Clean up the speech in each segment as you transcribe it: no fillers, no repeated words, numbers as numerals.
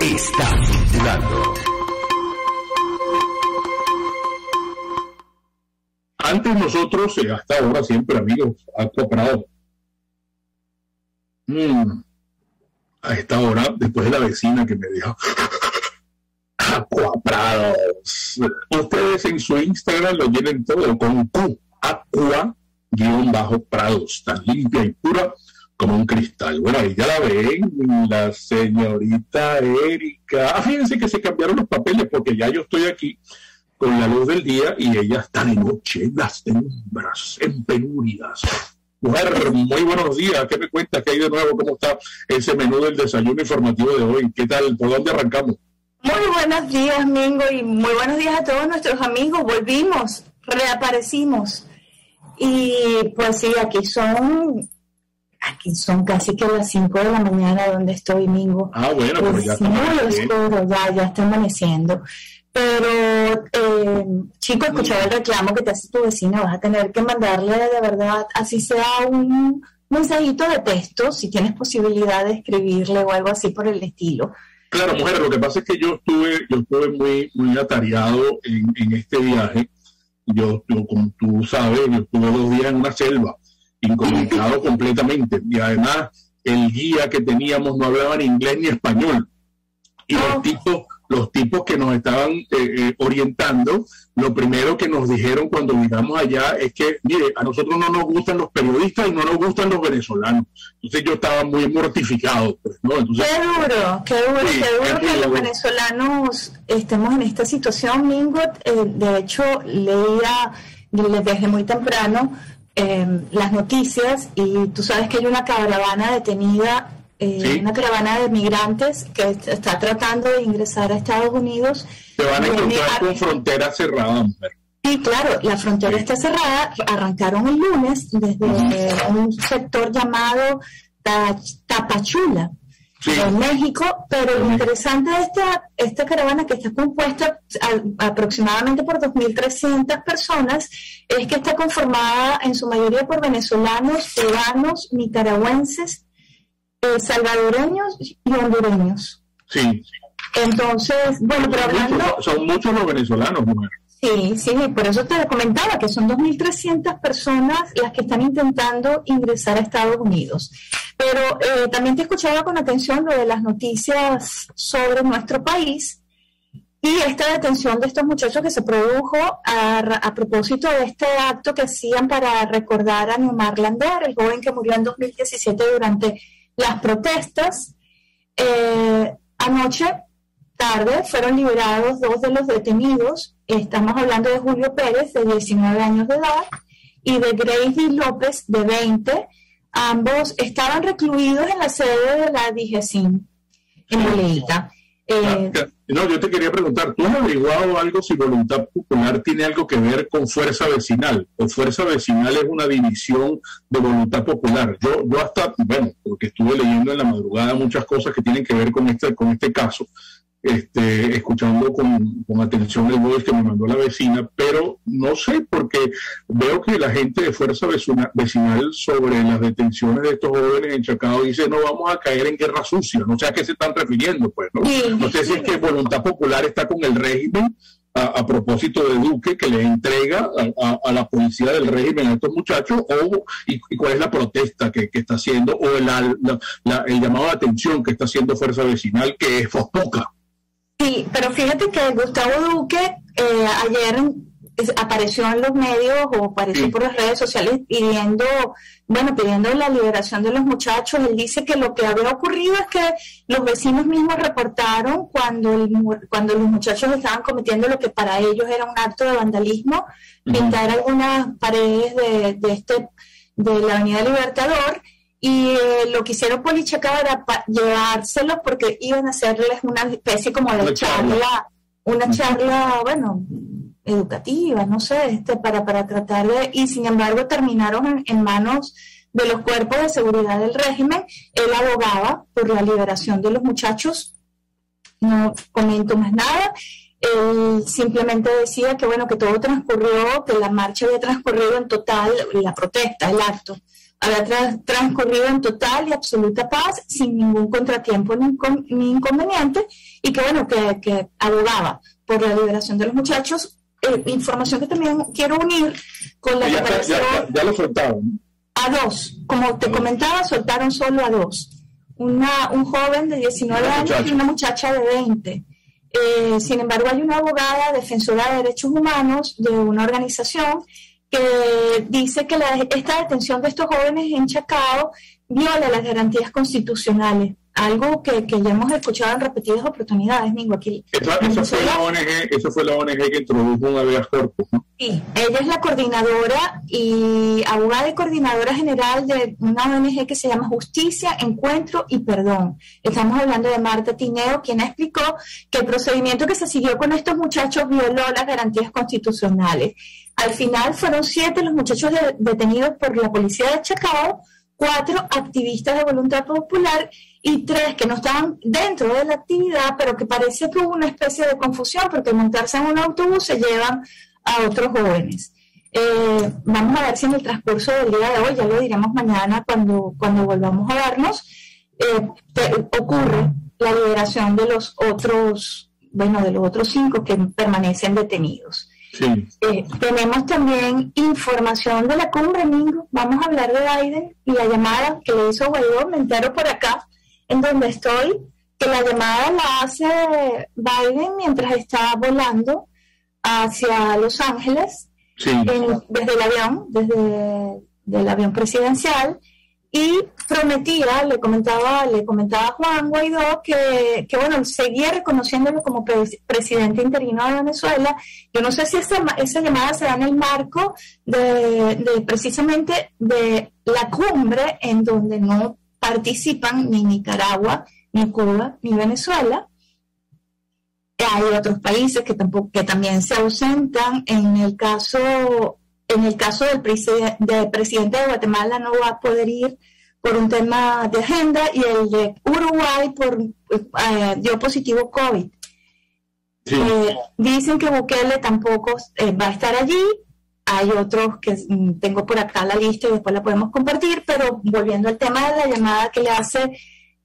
Está titulando. Antes nosotros, hasta ahora siempre amigos, Aqua Prado. A esta hora, después de la vecina que me dijo Aqua Prado. Ustedes en su Instagram lo llenen todo con Q, Aqua-Prados, tan limpia y pura como un cristal. Bueno, ahí ya la ven, la señorita Erika. Fíjense que se cambiaron los papeles porque ya yo estoy aquí con la luz del día y ella está de noche, las tembras, en penurias. Mujer, muy buenos días. ¿Qué me cuentas? ¿Qué hay de nuevo? ¿Cómo está ese menú del desayuno informativo de hoy? ¿Qué tal? ¿Por dónde arrancamos? Muy buenos días, Mingo, y muy buenos días a todos nuestros amigos. Volvimos, reaparecimos. Y pues sí, aquí son casi que las 5 de la mañana donde estoy, Mingo. Bueno, pero ya está oscuro, ya está amaneciendo. Pero, chico, escuchaba el reclamo que te hace tu vecina. Vas a tener que mandarle de verdad, así sea un mensajito de texto, si tienes posibilidad de escribirle o algo así por el estilo. Claro, mujer, lo que pasa es que yo estuve muy atareado en este viaje. Yo, como tú sabes, yo estuve 2 días en una selva, incomunicado completamente. Y además, el guía que teníamos no hablaba ni inglés ni español. Y los tipos que nos estaban orientando, lo primero que nos dijeron cuando llegamos allá es que, mire, a nosotros no nos gustan los periodistas y no nos gustan los venezolanos. Entonces yo estaba muy mortificado, pues, ¿no? Entonces, qué duro que los venezolanos estemos en esta situación, Mingo. De hecho, leía desde muy temprano las noticias y tú sabes que hay una caravana detenida. Una caravana de migrantes que está tratando de ingresar a Estados Unidos. Se van a encontrar con frontera cerrada, mujer. Sí, claro, la frontera está cerrada. Arrancaron el lunes desde un sector llamado Tapachula, en México, pero lo interesante de esta caravana, que está compuesta aproximadamente por 2.300 personas, es que está conformada en su mayoría por venezolanos, cubanos, nicaragüenses, salvadoreños y hondureños. Sí. Entonces, bueno, pero hablando... Son muchos los venezolanos, mujer. Sí, por eso te comentaba que son 2.300 personas las que están intentando ingresar a Estados Unidos. Pero también te escuchaba con atención lo de las noticias sobre nuestro país y esta detención de estos muchachos que se produjo a propósito de este acto que hacían para recordar a Neomar Lander, el joven que murió en 2017 durante las protestas. Anoche, tarde, fueron liberados 2 de los detenidos. Estamos hablando de Julio Pérez, de 19 años de edad, y de Grady López, de 20. Ambos estaban recluidos en la sede de la DIGESIN, en Boleita. No, yo te quería preguntar, ¿tú has averiguado algo si Voluntad Popular tiene algo que ver con Fuerza Vecinal? O Fuerza Vecinal es una división de Voluntad Popular. Yo hasta, bueno, porque estuve leyendo en la madrugada muchas cosas que tienen que ver con este caso, escuchando con atención el voice que me mandó la vecina, pero no sé, porque veo que la gente de Fuerza Vecinal sobre las detenciones de estos jóvenes en Chacao dice, no vamos a caer en guerra sucia. No sé a qué se están refiriendo, pues, ¿no? No sé si es que Voluntad Popular está con el régimen a propósito de Duque, que le entrega a la policía del régimen a estos muchachos, y cuál es la protesta que está haciendo, o el llamado de atención que está haciendo Fuerza Vecinal, que es poca. Sí, pero fíjate que Gustavo Duque ayer apareció en los medios o apareció por las redes sociales pidiendo la liberación de los muchachos. Él dice que lo que había ocurrido es que los vecinos mismos reportaron cuando los muchachos estaban cometiendo lo que para ellos era un acto de vandalismo, pintar algunas paredes de la Avenida Libertador. Y lo que hicieron Policheca era llevárselos porque iban a hacerles una especie como de charla, bueno, educativa, no sé, para tratar de... Y sin embargo terminaron en manos de los cuerpos de seguridad del régimen. Él abogaba por la liberación de los muchachos. No comento más nada. Él simplemente decía que, bueno, que todo transcurrió, que la marcha había transcurrido en total, la protesta, el acto, había transcurrido en total y absoluta paz, sin ningún contratiempo ni inconveniente, y que bueno, que abogaba por la liberación de los muchachos. Información que también quiero unir con la que ya lo soltaron. A 2, como te comentaba, soltaron solo a 2. Un joven de 19 años y una muchacha de 20. Sin embargo, hay una abogada defensora de derechos humanos de una organización que dice que esta detención de estos jóvenes en Chacao viola las garantías constitucionales, algo que ya hemos escuchado en repetidas oportunidades, Mingo, aquí. Esa fue la ONG que introdujo un habeas corpus, ¿no? Sí, ella es la coordinadora y abogada y coordinadora general de una ONG que se llama Justicia, Encuentro y Perdón. Estamos hablando de Marta Tineo, quien explicó que el procedimiento que se siguió con estos muchachos violó las garantías constitucionales. Al final fueron 7 los muchachos detenidos por la policía de Chacao, 4 activistas de Voluntad Popular y 3 que no estaban dentro de la actividad, pero que parece que hubo una especie de confusión porque al montarse en un autobús se llevan a otros jóvenes. Vamos a ver si en el transcurso del día de hoy, ya lo diremos mañana cuando volvamos a vernos, ocurre la liberación de los otros 5 que permanecen detenidos. Sí. Tenemos también información de la cumbre, Mingo. Vamos a hablar de Biden y la llamada que le hizo Guaidó. Me entero por acá, en donde estoy, que la llamada la hace Biden mientras está volando hacia Los Ángeles, sí, desde el avión presidencial, y prometía, le comentaba a Juan Guaidó que bueno, seguía reconociéndolo como presidente interino de Venezuela. Yo no sé si esa llamada se da en el marco de precisamente de la cumbre, en donde no participan ni Nicaragua, ni Cuba, ni Venezuela. Hay otros países que también se ausentan. En el caso del presidente de Guatemala no va a poder ir por un tema de agenda, y el de Uruguay dio positivo COVID. Sí. Dicen que Bukele tampoco va a estar allí. Hay otros que tengo por acá la lista y después la podemos compartir, pero volviendo al tema de la llamada que le hace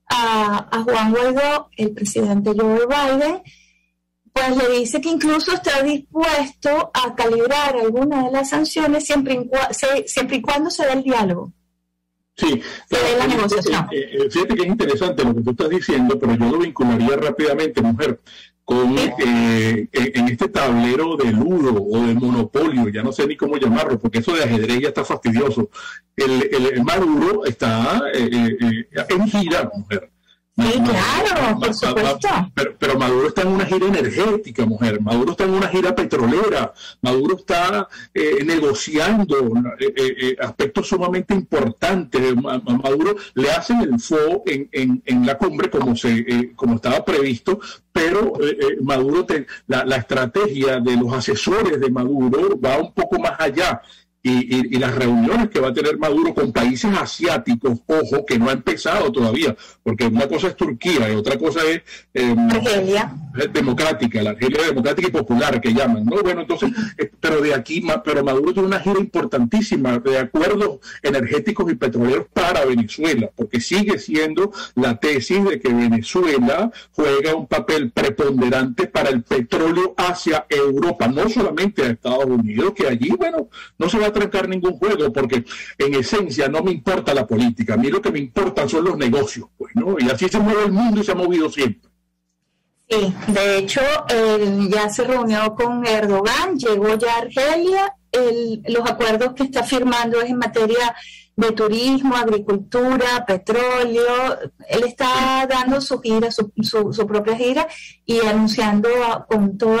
a Juan Guaidó, el presidente Joe Biden, pues le dice que incluso está dispuesto a calibrar algunas de las sanciones siempre y cuando se dé el diálogo. Sí, se dé la negociación. Fíjate que es interesante lo que tú estás diciendo, pero yo lo vincularía rápidamente, mujer, con en este tablero de ludo o de monopolio, ya no sé ni cómo llamarlo, porque eso de ajedrez ya está fastidioso. El Maduro está en gira, mujer. Sí, claro, por supuesto. Pero Maduro está en una gira energética, mujer. Maduro está en una gira petrolera. Maduro está negociando aspectos sumamente importantes. Maduro le hacen el fo en la cumbre como estaba previsto, pero Maduro la estrategia de los asesores de Maduro va un poco más allá. Y las reuniones que va a tener Maduro con países asiáticos, ojo, que no ha empezado todavía, porque una cosa es Turquía y otra cosa es Argelia democrática, la Argelia democrática y popular que llaman, ¿no? Bueno, entonces, pero Maduro tiene una gira importantísima de acuerdos energéticos y petroleros para Venezuela, porque sigue siendo la tesis de que Venezuela juega un papel preponderante para el petróleo hacia Europa, no solamente a Estados Unidos, que allí, bueno, no se va a trancar ningún juego, porque en esencia no me importa la política, a mí lo que me importan son los negocios, pues, ¿no? Y así se mueve el mundo y se ha movido siempre. Sí, de hecho, ya se reunió con Erdogan, llegó ya a Argelia, los acuerdos que está firmando es en materia de turismo, agricultura, petróleo. Él está dando su gira, su propia gira, y anunciando con todas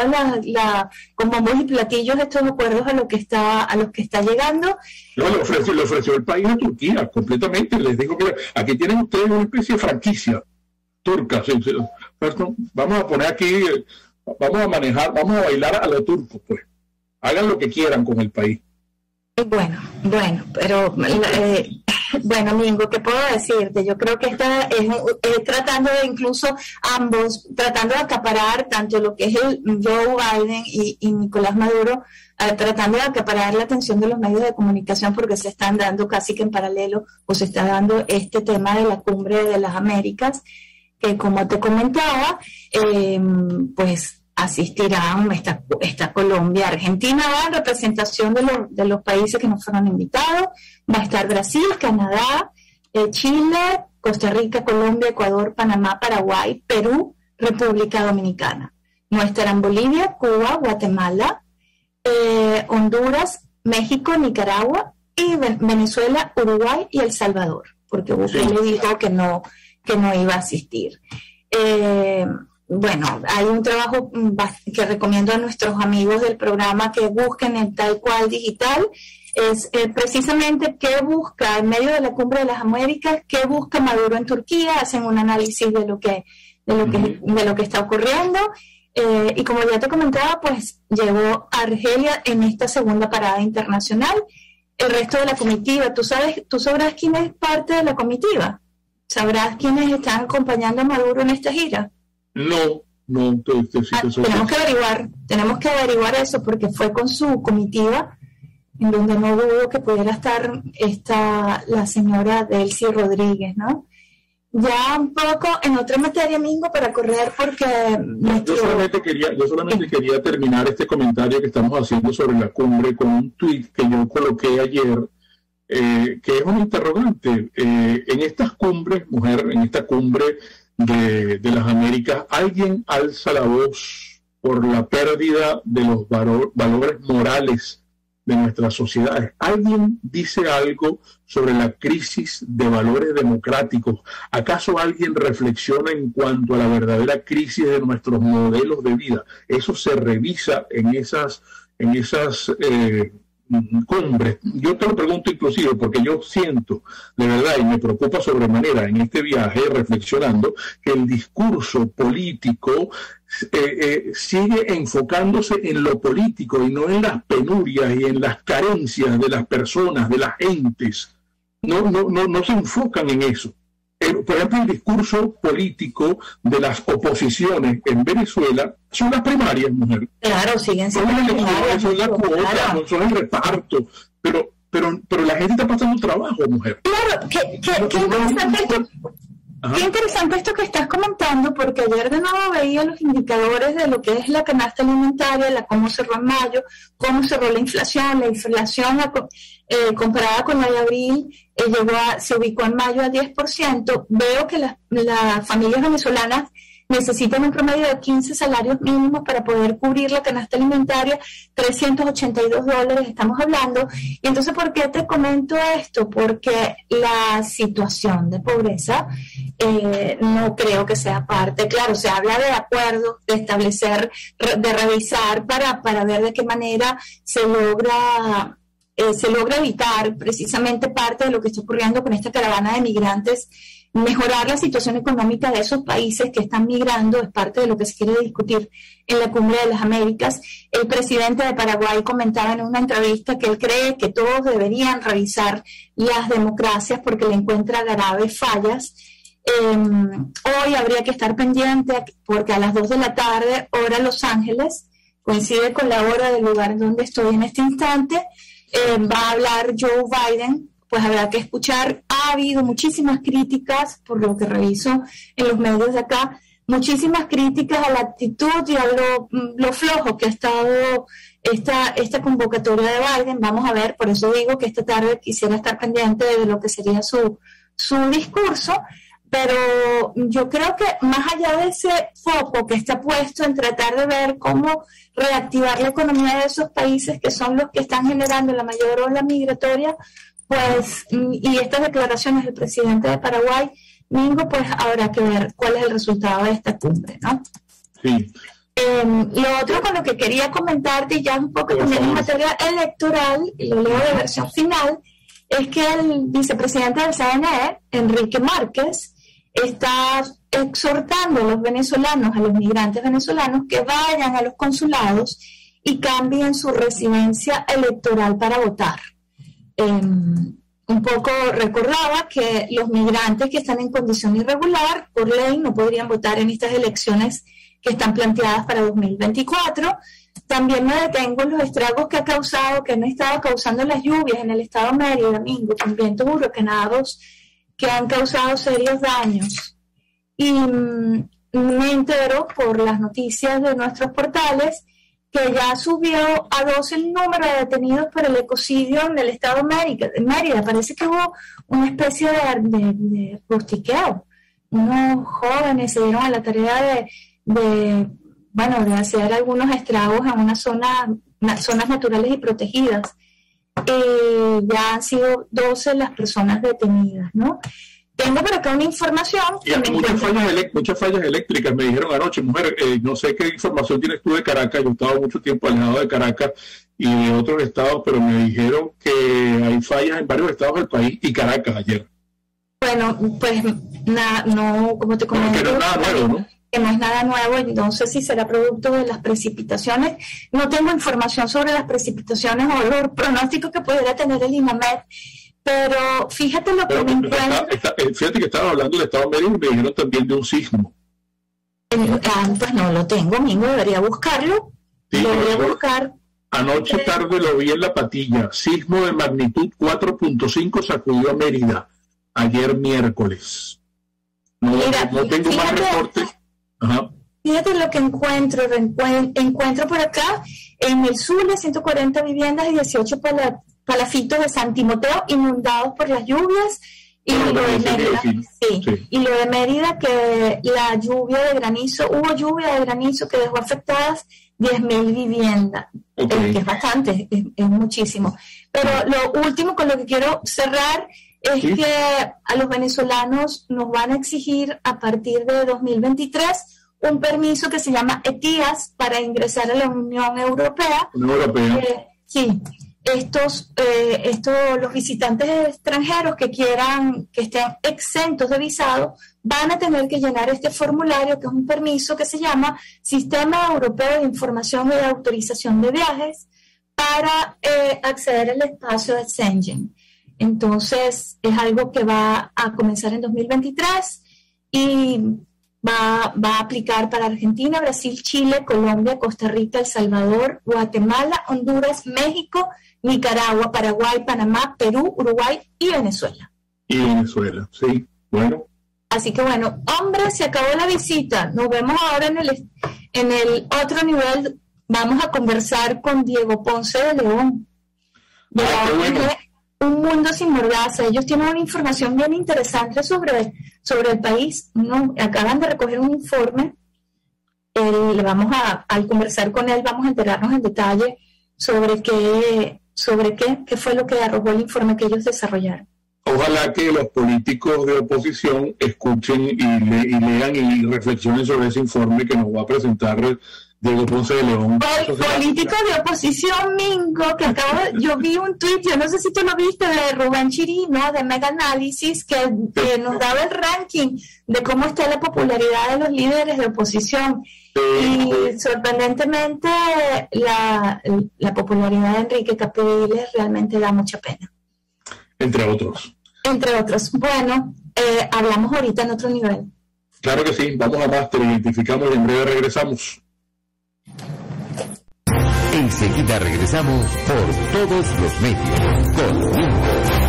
con bombos y platillos estos acuerdos a los que está llegando. No, le ofreció el país a Turquía completamente. Les digo, mira, aquí tienen ustedes una especie de franquicia turca. Sí. Vamos a poner aquí, vamos a bailar a los turcos, pues. Hagan lo que quieran con el país. Bueno, pero Bueno, Mingo, ¿qué puedo decirte? Yo creo que esta es tratando de incluso ambos, tratando de acaparar tanto lo que es el Joe Biden y Nicolás Maduro, tratando de acaparar la atención de los medios de comunicación porque se están dando casi que en paralelo o se está dando este tema de la cumbre de las Américas, que como te comentaba, pues asistirán, está Colombia, Argentina va en representación de los países que no fueron invitados, va a estar Brasil, Canadá, Chile, Costa Rica, Colombia, Ecuador, Panamá, Paraguay, Perú, República Dominicana. No estarán Bolivia, Cuba, Guatemala, Honduras, México, Nicaragua y Venezuela, Uruguay y El Salvador, porque Bukele le dijo que no iba a asistir. Bueno, hay un trabajo que recomiendo a nuestros amigos del programa que busquen en Tal Cual Digital, es precisamente qué busca en medio de la Cumbre de las Américas, qué busca Maduro en Turquía, hacen un análisis de lo que está ocurriendo, y como ya te comentaba, pues llegó a Argelia en esta segunda parada internacional. El resto de la comitiva, ¿tú sabrás quién es parte de la comitiva? ¿Sabrás quiénes están acompañando a Maduro en esta gira? No, tenemos que averiguar eso porque fue con su comitiva en donde no dudo que pudiera estar la señora Delcy Rodríguez, ¿no? Ya un poco en otra materia, Mingo, para correr porque... Yo solamente quería terminar este comentario que estamos haciendo sobre la cumbre con un tuit que yo coloqué ayer, que es un interrogante. En estas cumbres, en esta cumbre de las Américas, alguien alza la voz por la pérdida de los valores morales de nuestras sociedades. ¿Alguien dice algo sobre la crisis de valores democráticos? ¿Acaso alguien reflexiona en cuanto a la verdadera crisis de nuestros modelos de vida? Eso se revisa en esas cumbres. Yo te lo pregunto inclusive porque yo siento de verdad y me preocupa sobremanera en este viaje reflexionando que el discurso político sigue enfocándose en lo político y no en las penurias y en las carencias de las personas, de las gentes. No se enfocan en eso. Por ejemplo, el discurso político de las oposiciones en Venezuela son las primarias, mujer. Claro, siguen siendo las primarias, son las cuotas, son el reparto, pero la gente está pasando trabajo, mujer. Claro, qué interesante esto que estás comentando, porque ayer de nuevo veía los indicadores de lo que es la canasta alimentaria, cómo cerró en mayo, cómo cerró la inflación comparada con la de abril, se ubicó en mayo a 10%. Veo que las familias venezolanas necesitan un promedio de 15 salarios mínimos para poder cubrir la canasta alimentaria, $382 estamos hablando. Y entonces, ¿por qué te comento esto? Porque la situación de pobreza no creo que sea parte. Claro, se habla de acuerdos, de establecer, de revisar para ver de qué manera se logra evitar precisamente parte de lo que está ocurriendo con esta caravana de migrantes. Mejorar la situación económica de esos países que están migrando es parte de lo que se quiere discutir en la Cumbre de las Américas. El presidente de Paraguay comentaba en una entrevista que él cree que todos deberían revisar las democracias porque le encuentra graves fallas. Hoy habría que estar pendiente porque a las 2 de la tarde, hora Los Ángeles, coincide con la hora del lugar en donde estoy en este instante, va a hablar Joe Biden. Pues habrá que escuchar. Ha habido muchísimas críticas, por lo que reviso en los medios de acá, muchísimas críticas a la actitud y a lo flojo que ha estado esta convocatoria de Biden. Vamos a ver, por eso digo que esta tarde quisiera estar pendiente de lo que sería su discurso, pero yo creo que más allá de ese foco que está puesto en tratar de ver cómo reactivar la economía de esos países que son los que están generando la mayor ola migratoria, pues, y estas declaraciones del presidente de Paraguay, Mingo, pues habrá que ver cuál es el resultado de esta cumbre, ¿no? Sí. Lo otro con lo que quería comentarte, ya un poco también en materia electoral, y lo leo de versión final, es que el vicepresidente del CNE, Enrique Márquez, está exhortando a los venezolanos, a los migrantes venezolanos, que vayan a los consulados y cambien su residencia electoral para votar. un poco recordaba que los migrantes que están en condición irregular, por ley, no podrían votar en estas elecciones que están planteadas para 2024. También me detengo en los estragos que ha causado, que han estado causando las lluvias en el estado de Mérida, Domingo, con vientos huracanados que han causado serios daños. Y me entero por las noticias de nuestros portales que ya subió a 12 el número de detenidos por el ecocidio en el estado de Mérida. Parece que hubo una especie de rustiqueo. Unos jóvenes se dieron a la tarea de hacer algunos estragos en unas zonas naturales y protegidas. Ya han sido 12 las personas detenidas, ¿no? Tengo por acá una información. Y muchas fallas eléctricas, me dijeron anoche, mujer, no sé qué información tienes tú de Caracas, yo he estado mucho tiempo alejado de Caracas y de otros estados, pero me dijeron que hay fallas en varios estados del país y Caracas ayer. Bueno, pues no, como te comenté, que no es nada nuevo, ¿no? Que no es nada nuevo, no sé si será producto de las precipitaciones. No tengo información sobre las precipitaciones o los pronósticos que pudiera tener el INAMED, pero fíjate lo que me encuentro. Fíjate que estaban hablando del estado de Mérida y me dijeron también de un sismo. Pues no lo tengo, Mingo, debería buscarlo. Sí, lo voy a buscar. Anoche tarde lo vi en La Patilla. Sismo de magnitud 4.5 sacudió a Mérida ayer miércoles. No tengo más reportes. Ajá. Fíjate lo que encuentro por acá. En el Zulia, 140 viviendas y 18 palafitos de San Timoteo inundados por las lluvias. Y lo de Mérida, y lo de Mérida, que hubo lluvia de granizo que dejó afectadas 10.000 viviendas, que es bastante, es muchísimo. Pero lo último con lo que quiero cerrar es que a los venezolanos nos van a exigir a partir de 2023 un permiso que se llama ETIAS para ingresar a la Unión Europea. Sí. Los visitantes extranjeros que estén exentos de visado van a tener que llenar este formulario, que es un permiso que se llama Sistema Europeo de Información y de Autorización de Viajes, para acceder al espacio de Schengen. Entonces, es algo que va a comenzar en 2023 y va a aplicar para Argentina, Brasil, Chile, Colombia, Costa Rica, El Salvador, Guatemala, Honduras, México, Nicaragua, Paraguay, Panamá, Perú, Uruguay y Venezuela. Y Venezuela, sí, bueno. Así que bueno, hombre, se acabó la visita. Nos vemos ahora en el otro nivel. Vamos a conversar con Diego Ponce de León. Un mundo sin mordaza. Ellos tienen una información bien interesante sobre el país. Acaban de recoger un informe. Al conversar con él, vamos a enterarnos en detalle sobre qué fue lo que arrojó el informe que ellos desarrollaron. Ojalá que los políticos de oposición escuchen y lean y reflexionen sobre ese informe que nos va a presentar Diego Ponce de León. Político de oposición, Mingo, yo vi un tuit, yo no sé si tú lo viste, de Rubén Chirino, de Mega Análisis, que nos daba el ranking de cómo está la popularidad de los líderes de oposición. Y sorprendentemente la popularidad de Enrique Capriles realmente da mucha pena. Entre otros. Bueno, hablamos ahorita en otro nivel. Claro que sí, vamos a Máster, identificamos y en breve regresamos. Enseguida regresamos por todos los medios con Mingo.